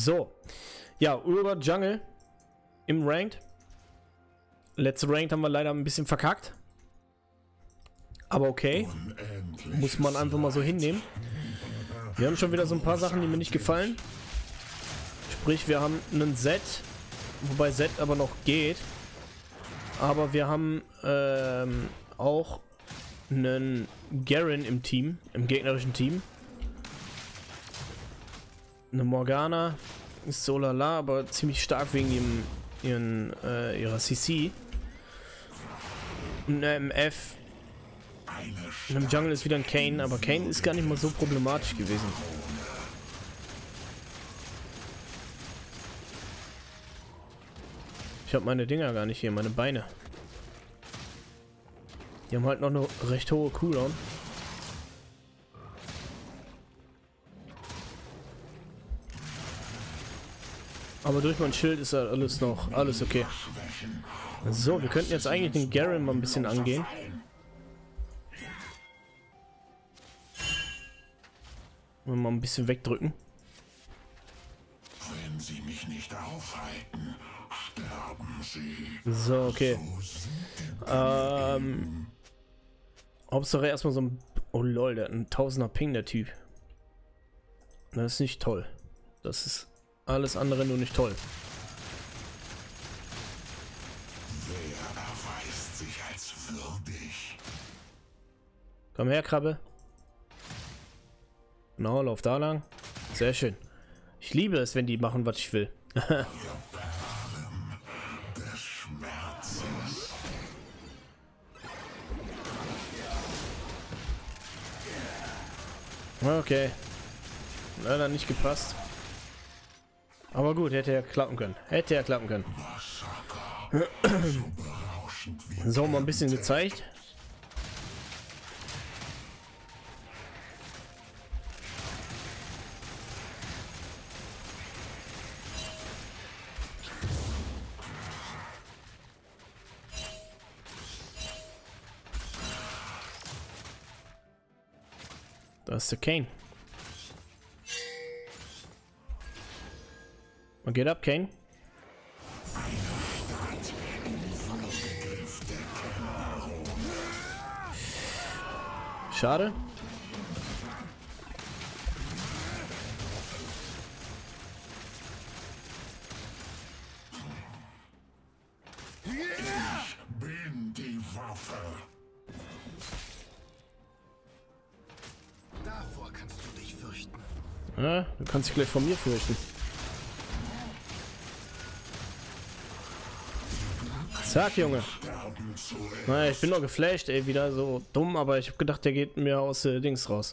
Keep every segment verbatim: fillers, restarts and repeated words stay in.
So. Ja, Urgot Jungle im Ranked. Letzte Ranked haben wir leider ein bisschen verkackt. Aber okay. Muss man einfach mal so hinnehmen. Wir haben schon wieder so ein paar Sachen, die mir nicht gefallen. Sprich, wir haben einen Z. Wobei Z aber noch geht. Aber wir haben ähm, auch einen Garen im Team, im gegnerischen Team. Eine Morgana ist so lala, aber ziemlich stark wegen ihrem, ihren, äh, ihrer C C. Eine M F. Und im Jungle ist wieder ein Kayn, aber Kayn ist gar nicht mal so problematisch gewesen. Ich habe meine Dinger gar nicht hier, meine Beine. Die haben halt noch eine recht hohe Cooldown. Aber durch mein Schild ist halt alles noch, alles okay. So, wir könnten jetzt eigentlich den Garen mal ein bisschen angehen. Und mal ein bisschen wegdrücken. Wenn Sie mich nicht aufhalten, sterben Sie. So, okay. Ähm... Hauptsache erstmal so ein... Oh lol, der hat einen Tausender Ping, der Typ. Das ist nicht toll. Das ist alles andere nur nicht toll. Wer erweist sich als würdig? Komm her, Krabbe. Genau, lauf da lang. Sehr schön. Ich liebe es, wenn die machen, was ich will. Ihr Perlen des Schmerzes. Okay. Leider nicht gepasst. Aber gut, hätte ja klappen können. Hätte ja klappen können. So, mal ein bisschen gezeigt. Da ist der Kayn. Und geht ab, Kayn. Schade. Ich bin die Waffe. Davor kannst du dich fürchten. Ja, du kannst dich gleich von mir fürchten. Zack, Junge. Naja, ich bin noch geflasht, ey, wieder so dumm, aber ich habe gedacht, der geht mir aus äh, Dings raus.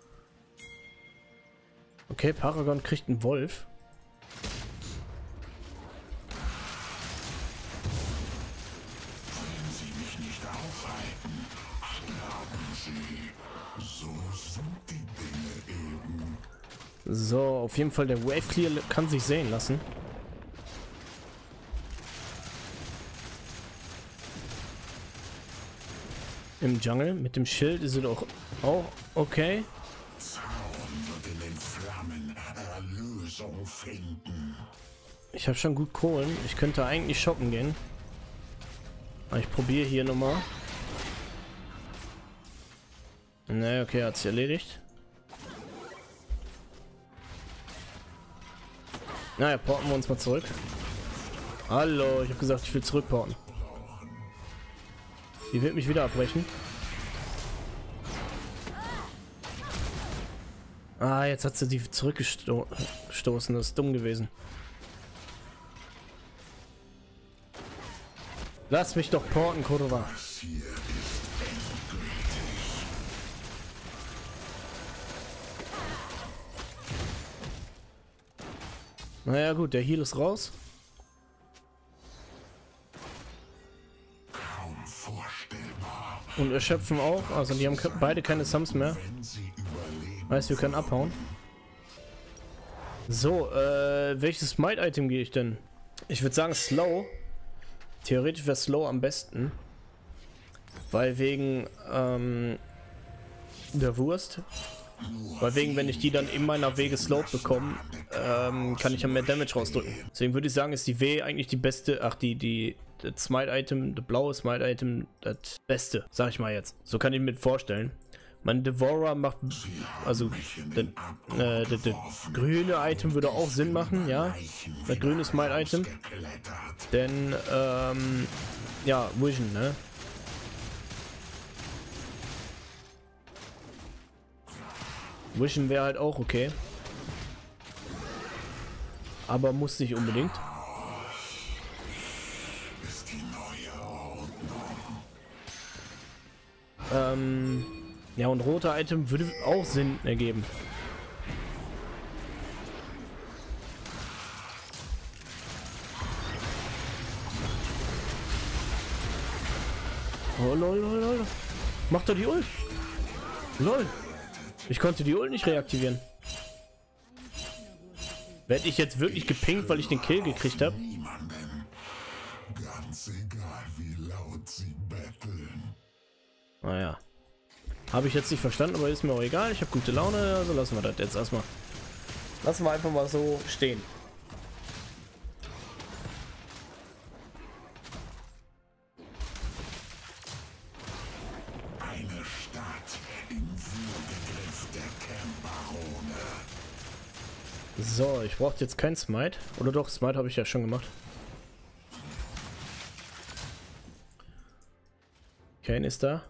Okay, Paragon kriegt einen Wolf. Wenn Sie mich nicht aufhalten, sterben Sie. So sind die Dinge eben. So, auf jeden Fall, der Wave Clear kann sich sehen lassen. Im Jungle. Mit dem Schild ist es auch, auch okay. Zaun wird in den Flammen Erlösung finden. Ich habe schon gut Kohlen. Ich könnte eigentlich shoppen gehen. Aber ich probiere hier nochmal. Ne, okay, hat sich erledigt. Naja, porten wir uns mal zurück. Hallo, ich habe gesagt, ich will zurückporten. Die wird mich wieder abbrechen. Ah, jetzt hat sie die zurückgestoßen. Das ist dumm gewesen. Lass mich doch porten, Cordova. Das hier ist endgültig. Naja gut, der Heal ist raus. Kaum vorstellbar. Und erschöpfen auch. Also die haben beide keine Sums mehr. Wenn Sie überleben, Heißt, wir können abhauen. So, äh, welches Might-Item gehe ich denn? Ich würde sagen Slow. Theoretisch wäre Slow am besten. Weil wegen ähm, der Wurst. Weil wegen, wenn ich die dann in meiner W geslowt bekomme, ähm, kann ich ja mehr Damage rausdrücken. Deswegen würde ich sagen, ist die W eigentlich die beste, ach die, die, das Smite-Item, das blaue Smite-Item, das Beste, sag ich mal jetzt. So kann ich mir vorstellen. Mein Devourer macht, also das, äh, das, das grüne Item würde auch Sinn machen, ja. Das grüne Smite-Item. Denn, ähm, ja, Vision, ne? Vision wäre halt auch okay. Aber muss nicht unbedingt. Ähm, ja, und rote Item würde auch Sinn ergeben. Oh lol, lol, lol. Macht doch die Ult. Lol. Ich konnte die Ult nicht reaktivieren. Werde ich jetzt wirklich gepinkt, weil ich den Kill gekriegt habe? Ganz egal, wie laut sie betteln. Naja. Habe ich jetzt nicht verstanden, aber ist mir auch egal. Ich habe gute Laune, also lassen wir das jetzt erstmal. Lassen wir einfach mal so stehen. Eine Stadt im Würgegriff der Camp-Barone. So, ich brauche jetzt kein Smite. Oder doch, Smite habe ich ja schon gemacht. Kane ist da.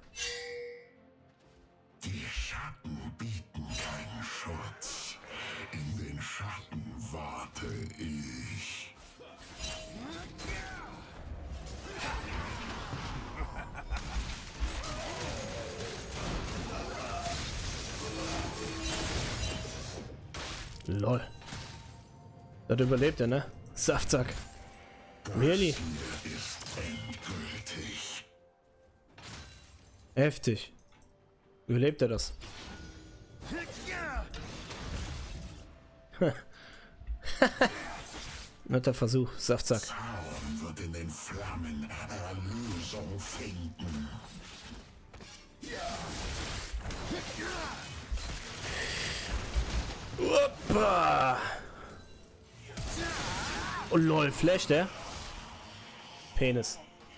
Die Schatten bieten keinen Schutz. In den Schatten warte ich. Lol. Das überlebt er, ne? Saftsack. Really? Hier ist endgültig. Heftig. Überlebt er das? Netter Versuch, Saftsack. Zaun wird in den Flammen Erlösung finden. Uppa. Oh lol, Flash der? Penis.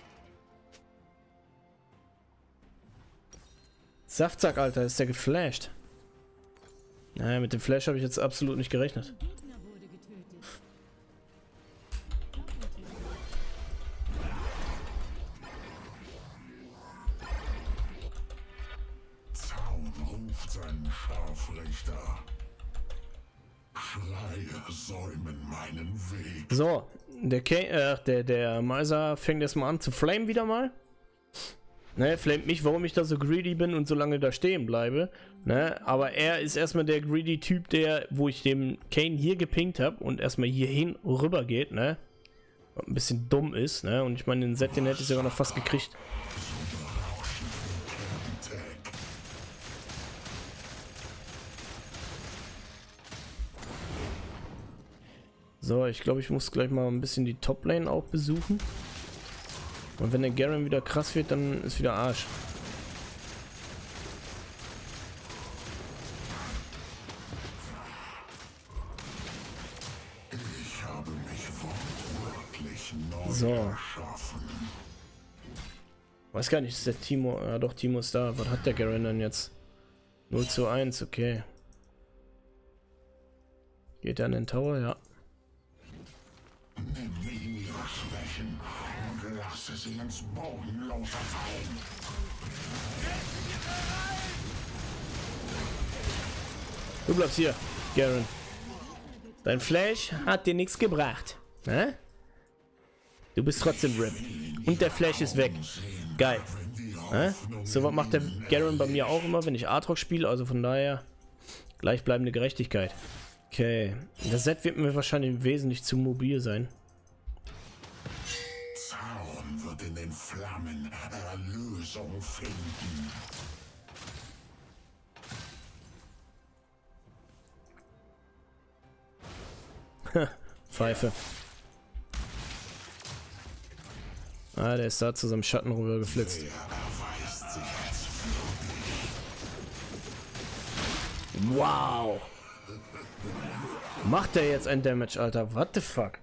Saftsack, Alter, ist der geflasht. Naja, mit dem Flash habe ich jetzt absolut nicht gerechnet. Zaun ruft seinen Scharfrichter. Schreie säumen meinen Weg. So, der K äh, der, der Meiser fängt erstmal an zu flamen wieder mal. Ne, flamet mich, warum ich da so greedy bin und so lange da stehen bleibe. Ne, aber er ist erstmal der greedy Typ, der, wo ich dem Kane hier gepinkt habe und erstmal hierhin rüber geht, ne. Ein bisschen dumm ist, ne. Und ich meine, den Set, den hätte ich sogar noch fast gekriegt. So, ich glaube, ich muss gleich mal ein bisschen die Top-Lane auch besuchen. Und wenn der Garen wieder krass wird, dann ist wieder Arsch. Ich habe mich wortwörtlich neu So. erschaffen. Weiß gar nicht, ist der Timo. Ja doch, Timo ist da. Was hat der Garen denn jetzt? null zu eins, okay. Geht er an den Tower? Ja. Nimm ihm ihre Schwächen und lasse sie ins Bodenlose fallen. Du bleibst hier, Garen. Dein Flash hat dir nichts gebracht. Ne? Du bist trotzdem R I P. Und der Flash ist weg. Geil. Ne? So was macht der Garen bei mir auch immer, wenn ich Aatrox spiele. Also von daher gleichbleibende Gerechtigkeit. Okay. Das Set wird mir wahrscheinlich wesentlich zu mobil sein. Zaun wird in den Flammen Erlösung finden. Pfeife. Ah, der ist da zu seinem Schatten rüber geflitzt. Er erweist sich als würdig. Wow. Macht der jetzt ein Damage, Alter? What the fuck?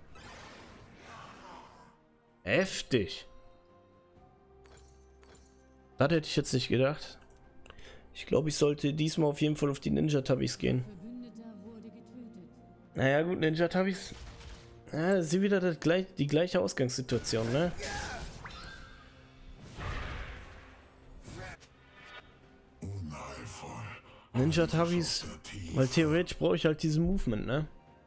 Heftig. Das hätte ich jetzt nicht gedacht. Ich glaube, ich sollte diesmal auf jeden Fall auf die Ninja-Tabis gehen. Naja gut, Ninja-Tabis. Ja, das ist wieder das gleich, die gleiche Ausgangssituation, ne? Ninja-Tabis, weil theoretisch brauche ich halt diesen Movement, ne?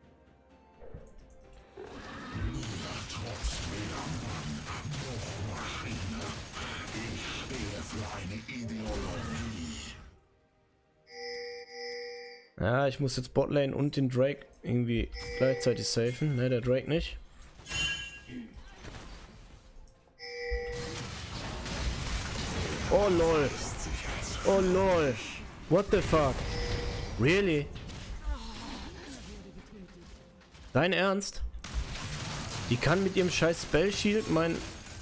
Ja, ich muss jetzt Botlane und den Drake irgendwie gleichzeitig safen. Ne, der Drake nicht. Oh lol. Oh lol. What the fuck? Really? Dein Ernst? Die kann mit ihrem scheiß Spell Shield mein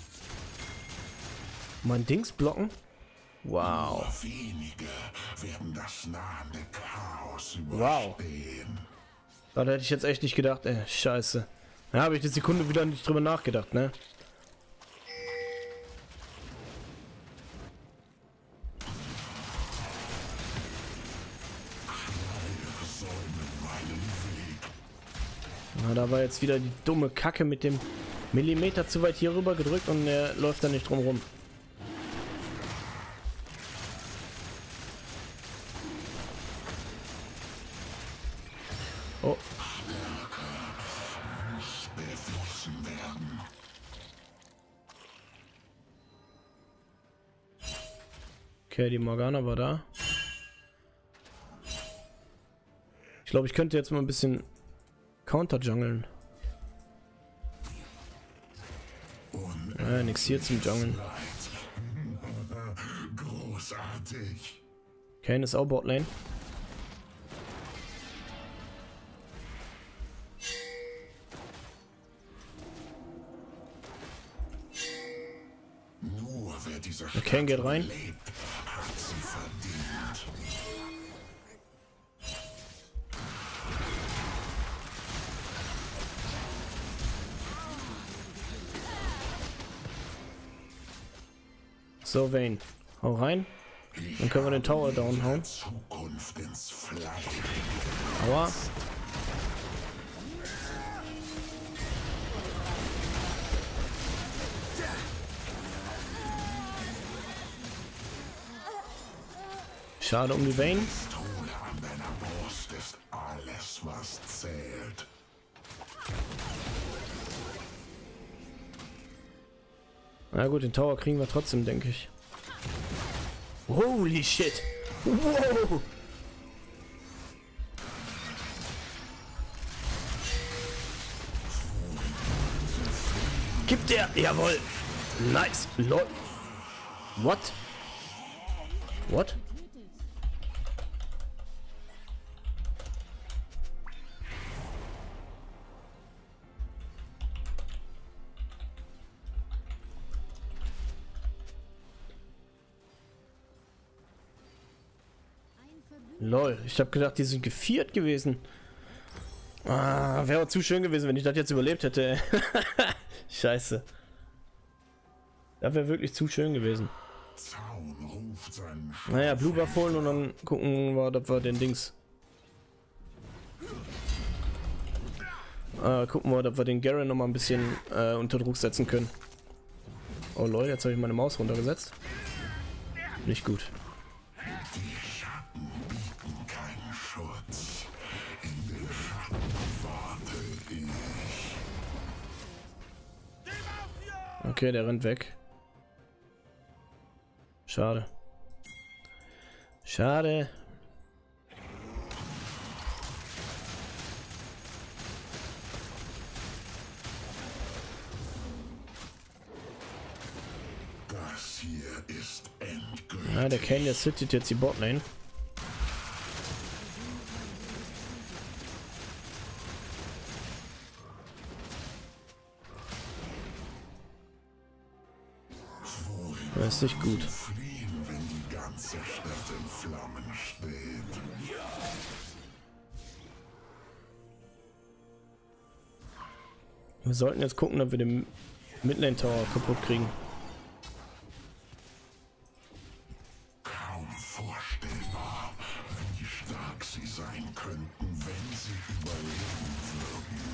mein Dings blocken? Wow. Wenige werden das nahende Chaos Wow. überstehen. Da hätte ich jetzt echt nicht gedacht, ey, scheiße. Da habe ich eine Sekunde wieder nicht drüber nachgedacht, ne? Na, da war jetzt wieder die dumme Kacke mit dem Millimeter zu weit hier rüber gedrückt und er läuft da nicht drum rum. Oh. Okay, die Morgana war da. Ich glaube, ich könnte jetzt mal ein bisschen Counter-Jungeln. Ja, nix hier zum Jungeln. Großartig. Kane ist auch Botlane. Nur wer dieser Kane geht rein. lebt, hat sie verdient. So, Vayne. Hau rein. Dann können wir den Tower downhauen. Zukunft ins Fleisch. Aua. Schade um die Vayne. Pistole an deiner Brust ist alles, was zählt. Na gut, den Tower kriegen wir trotzdem, denke ich. Holy shit! Wow! Gibt der? Jawohl! Nice! Lol! What? What? Lol, ich habe gedacht, die sind geviert gewesen. Ah, wäre zu schön gewesen, wenn ich das jetzt überlebt hätte. Scheiße. Das wäre wirklich zu schön gewesen. Zaun ruft seinen Naja, Blue Buff holen und dann gucken wir, ob wir den Dings. Äh, gucken wir, ob wir den Garen noch mal ein bisschen äh, unter Druck setzen können. Oh lol, jetzt habe ich meine Maus runtergesetzt. Nicht gut. Die Schatten bieten keinen Schutz. In den Schatten warte ich. Okay, der rennt weg. Schade. Schade. Das hier ist endgültig. Ja, der Kane, der sittet jetzt die Botlane. Das ist nicht gut. Fliehen, wenn die ganze Stadt in Flammen steht. Wir sollten jetzt gucken, ob wir den Midlane Tower kaputt kriegen. Kaum vorstellbar, wie stark sie sein könnten, wenn sie überleben würden.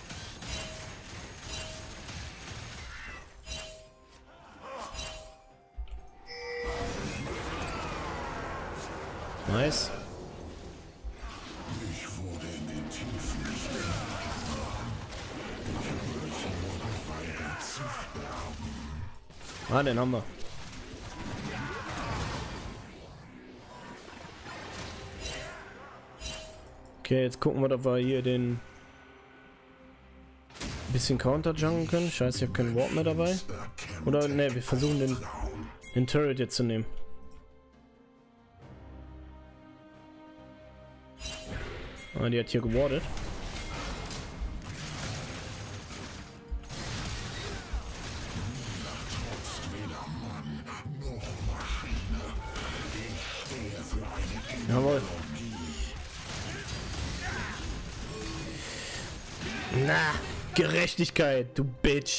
Nice. Ich wurde in den Tiefen nicht geboren. Ich habe nur geweigert zu sterben. Ah, den haben wir. Okay, jetzt gucken wir, ob wir hier den bisschen Counter-Jungen können. Scheiße, ich habe keinen Warp mehr dabei. Oder ne, wir versuchen den, den Turret jetzt zu nehmen. Ah, die hat hier gewardet. Jawohl. Na, Gerechtigkeit, du Bitch.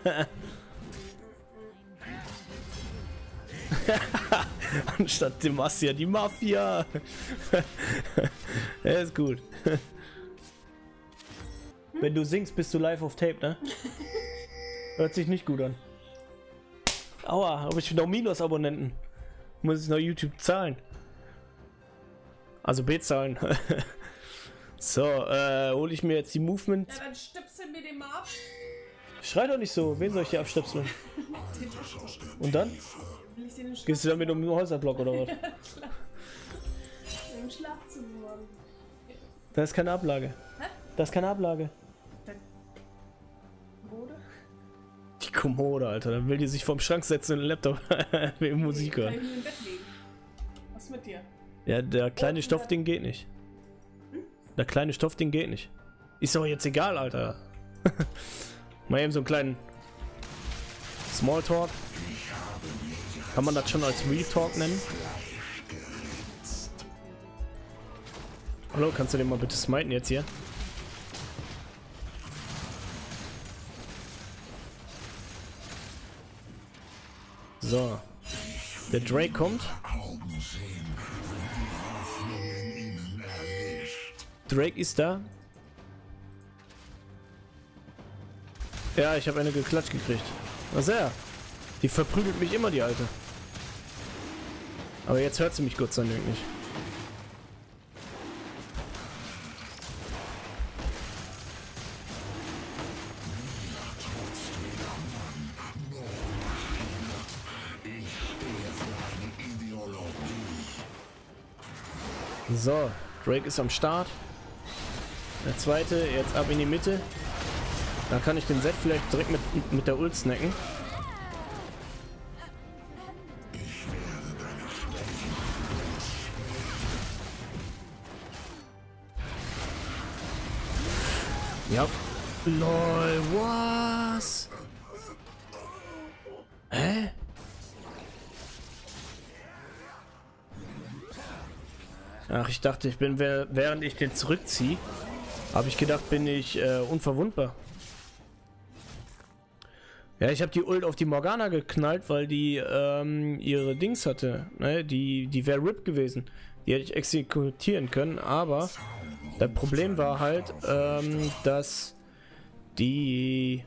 Anstatt Demacia die Mafia. Er ist gut. Wenn du singst, bist du live auf Tape, ne? Hört sich nicht gut an. Aua, habe ich noch Minus-Abonnenten. Muss ich noch YouTube zahlen. Also bezahlen. So, äh, hole ich mir jetzt die Movements. Ja, dann stöpsel mir den mal ab. Schrei doch nicht so. Wen soll ich hier abstöpseln? Und dann? Will ich den im Gehst du damit um den Häuserblock oder was? Schlaf Im Schlafzimmer. Das ist keine Ablage. Hä? Das ist keine Ablage. Kommode? Die Kommode, Alter. Dann will die sich vom Schrank setzen und den Laptop wegen Musik Kann hören. ich mich im Bett legen? Was ist mit dir? Ja, der kleine Stoffding geht nicht. Der kleine Stoffding geht nicht. Ist doch jetzt egal, Alter. Mal eben so einen kleinen Smalltalk. Kann man das schon als Real Talk nennen? Hallo, kannst du den mal bitte smiten jetzt hier? So. Der Drake kommt. Drake ist da. Ja, ich habe eine geklatscht gekriegt. Na sehr. Die verprügelt mich immer, die Alte. Aber jetzt hört sie mich Gott sei Dank nicht. So, Drake ist am Start. Der zweite, jetzt ab in die Mitte. Da kann ich den Set vielleicht direkt mit, mit der Ult snacken. Ja. Lol, was? Hä? Ach, ich dachte, ich bin, während ich den zurückziehe, habe ich gedacht, bin ich äh, unverwundbar. Ja, ich habe die Ult auf die Morgana geknallt, weil die ähm, ihre Dings hatte. Ne? Die, die wäre R I P gewesen. Die hätte ich exekutieren können, aber das Problem war halt, ähm, dass die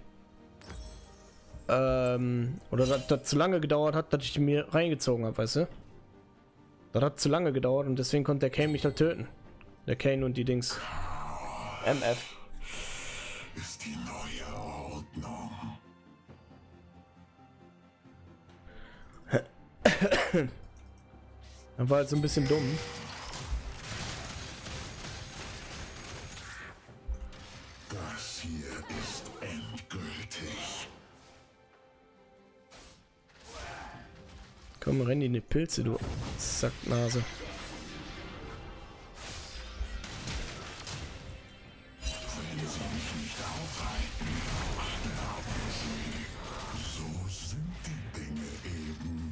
ähm, oder dass das zu lange gedauert hat, dass ich die mir reingezogen habe, weißt du? Das hat zu lange gedauert und deswegen konnte der Kane mich halt töten. Der Kane und die Dings. M F. Ist die neue Ordnung. Das war halt so ein bisschen dumm. Das hier ist endgültig. Komm, renn in die Pilze, du Sacknase. Wenn sie mich nicht aufhalten, sterben sie. So sind die Dinge eben.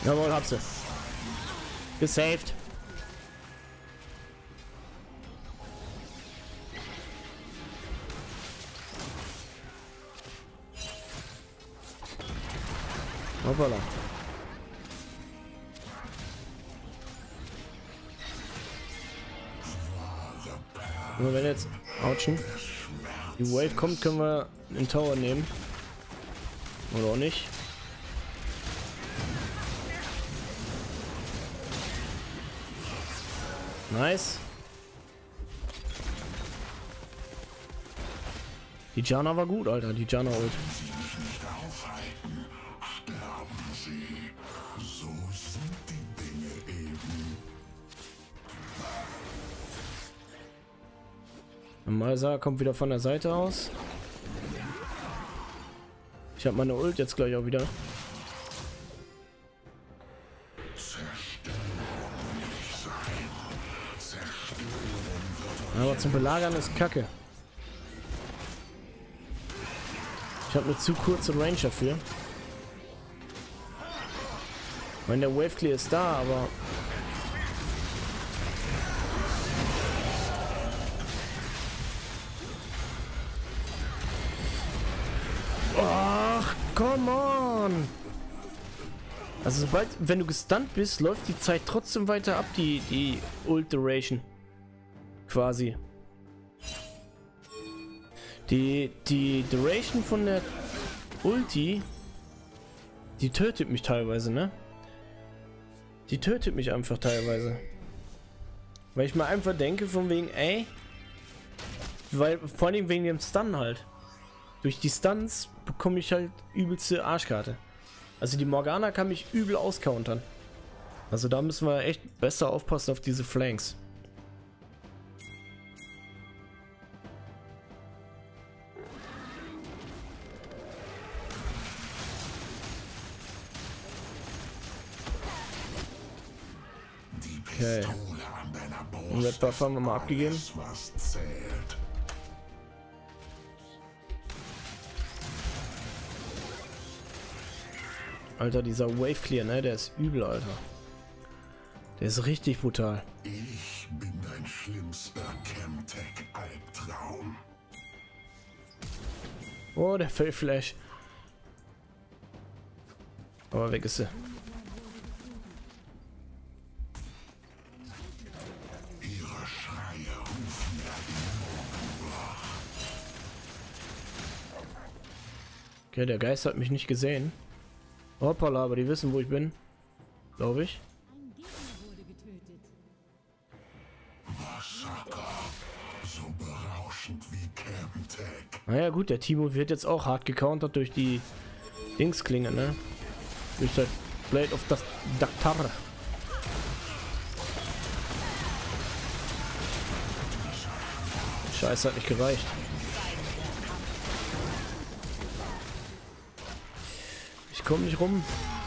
Jawohl, hab sie. Gesaved. Hoppala. Nur wenn jetzt ouchen. Die Wave kommt, können wir den Tower nehmen. Oder auch nicht. Nice. Die Janna war gut, Alter. Die Janna ult. Malsa kommt wieder von der Seite aus. Ich habe meine Ult jetzt gleich auch wieder. Aber zum Belagern ist Kacke. Ich habe eine zu kurze Range dafür. Ich meine, der Wave Clear ist da, aber... Ach, come on! Also sobald, wenn du gestunt bist, läuft die Zeit trotzdem weiter ab, die, die Ult Duration. Quasi. Die, die Duration von der Ulti, die tötet mich teilweise, ne? Die tötet mich einfach teilweise. Weil ich mir einfach denke, von wegen, ey, weil, vor allem wegen dem Stun halt. Durch die Stunts bekomme ich halt übelste Arschkarte. Also die Morgana kann mich übel auscountern. Also da müssen wir echt besser aufpassen auf diese Flanks. Okay. Den Red Buff haben wir mal abgegeben. Alter, dieser Wave Clear, ne? Der ist übel, Alter. Der ist richtig brutal. Ich bin dein schlimmster Chemtech-Albtraum. Oh, der Fell Flash. Aber weg ist sie. Ihre Schreie rufen mir Okay, der Geist hat mich nicht gesehen. Hoppala, aber die wissen, wo ich bin. Glaube ich. Ein Gegner wurde getötet. Massaker. So berauschend wie Chemtech. Naja gut, der Timo wird jetzt auch hart gecountert durch die Dingsklinge, ne? Durch das Blade of das Daktar. Scheiße, hat nicht gereicht. Ich komme nicht rum.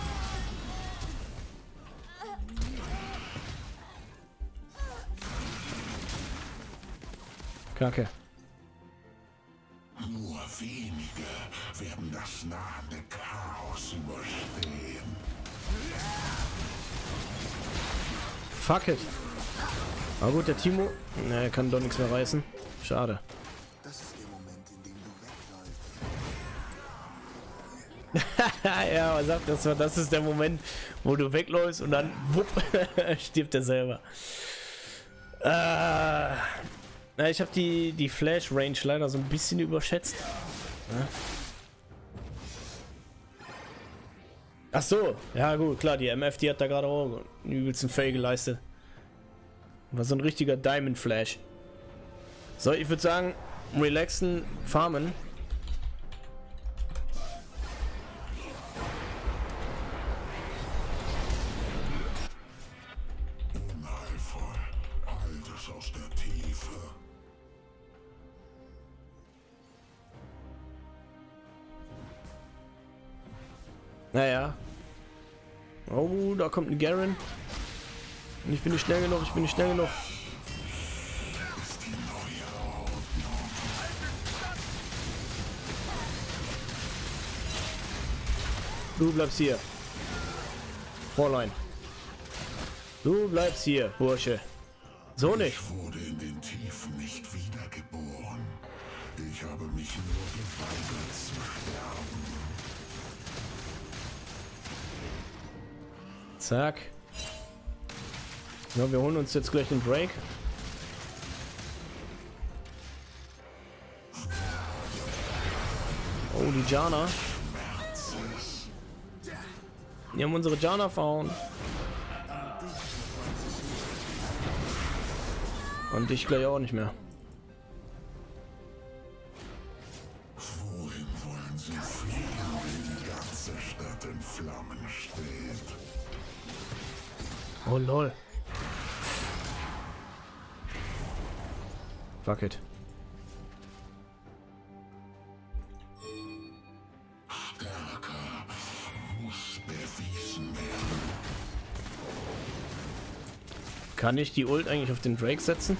Kacke. Nur wenige werden das nahende Chaos überstehen. Fuck it. Aber gut, der Timo, ne, er kann doch nichts mehr reißen. Schade. Das ist der Moment, in dem du wegläufst. Ja, man sagt, das, war, das ist der Moment, wo du wegläufst und dann wupp, stirbt er selber. Äh, na, ich habe die, die Flash-Range leider so ein bisschen überschätzt. Ja. Ach so, ja gut, klar, die M F, die hat da gerade auch einen übelsten Fail geleistet. War so ein richtiger Diamond Flash. So, ich würde sagen, relaxen, farmen. Unheilvoll. Altes aus der Tiefe. Naja. Oh, da kommt ein Garen. Und ich bin nicht schnell genug, ich bin nicht schnell genug. Ist die neue Ordnung. Du bleibst hier. Fräulein. Du bleibst hier, Bursche. So nicht. Ich wurde in den Tiefen nicht wiedergeboren. Ich habe mich nur geweigert zu sterben. Zack. Ja, wir holen uns jetzt gleich den Drake. Oh, die Janna. Wir haben unsere Janna verhauen. Und dich gleich auch nicht mehr. Wohin wollen Sie fliegen, wenn die ganze Stadt in Flammen steht? Oh lol. Fuck it. Stärker muss bewiesen werden. Kann ich die Ult eigentlich auf den Drake setzen?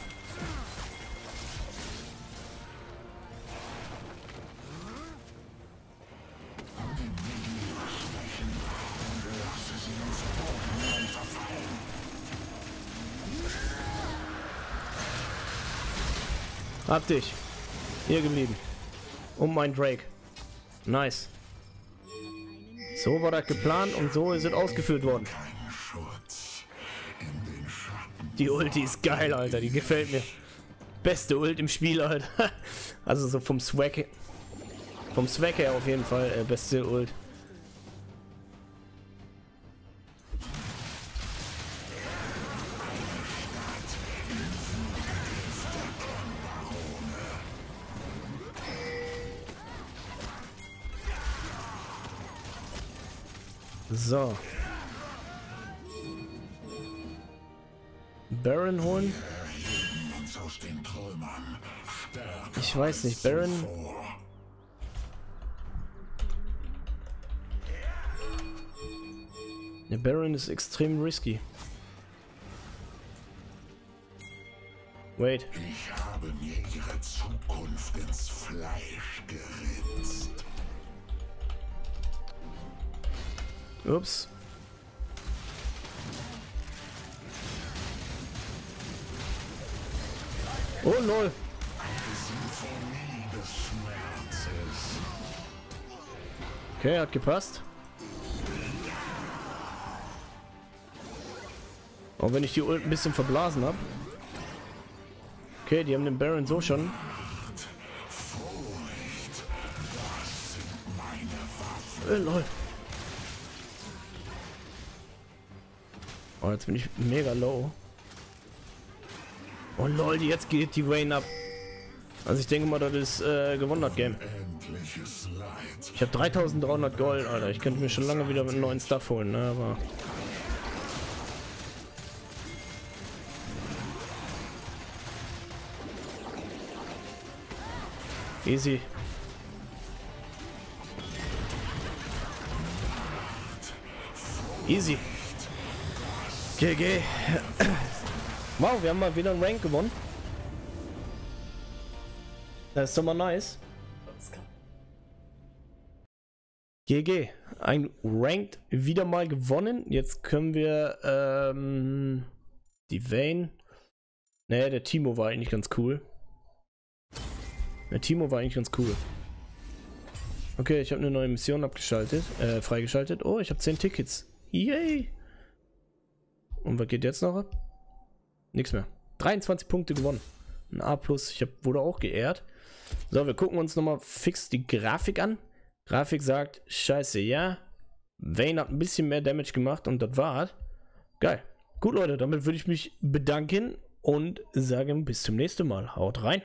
Hab dich. Hier geblieben. Um mein Drake. Nice. So war das geplant und so ist es ausgeführt worden. Kein Schutz in den Schatten. Die Ulti ist geil, Alter. Die gefällt mir. Beste Ult im Spiel, Alter. Also so vom Swag her. Vom Swag her auf jeden Fall äh, beste Ult. So. Baron holen? Uns aus den Trümmern. Stärker Ich weiß nicht, Baron. vor. Der Baron ist extrem risky. Wait. Ich habe mir ihre Zukunft ins Fleisch geritzt. Ups. Oh lol. Symphonie des Schmerzes. Okay, hat gepasst. Auch wenn ich die Ult ein bisschen verblasen habe. Okay, die haben den Baron so schon. Furcht. Das sind meine Waffen. Äh, lol. Oh, jetzt bin ich mega low. Oh lol, jetzt geht die Vayne ab. Also ich denke mal, das ist äh, gewonnen, das Game. Endliches Leid. Ich habe dreitausenddreihundert Gold, Alter. Ich könnte mir schon lange wieder einen neuen Stuff holen, ne? Aber easy. Easy. G G. Wow, wir haben mal wieder einen Rank gewonnen. Das ist doch mal nice. G G. Ein Ranked wieder mal gewonnen. Jetzt können wir ähm, die Vayne. Naja, der Timo war eigentlich ganz cool. Der Timo war eigentlich ganz cool. Okay, ich habe eine neue Mission abgeschaltet, äh, freigeschaltet. Oh, ich habe zehn Tickets. Yay! Und was geht jetzt noch ab? Nichts mehr. dreiundzwanzig Punkte gewonnen. Ein A plus. Ich hab, wurde auch geehrt. So, wir gucken uns nochmal fix die Grafik an. Grafik sagt, scheiße, ja. Vayne hat ein bisschen mehr Damage gemacht und das war's. Geil. Gut, Leute, damit würde ich mich bedanken und sagen bis zum nächsten Mal. Haut rein.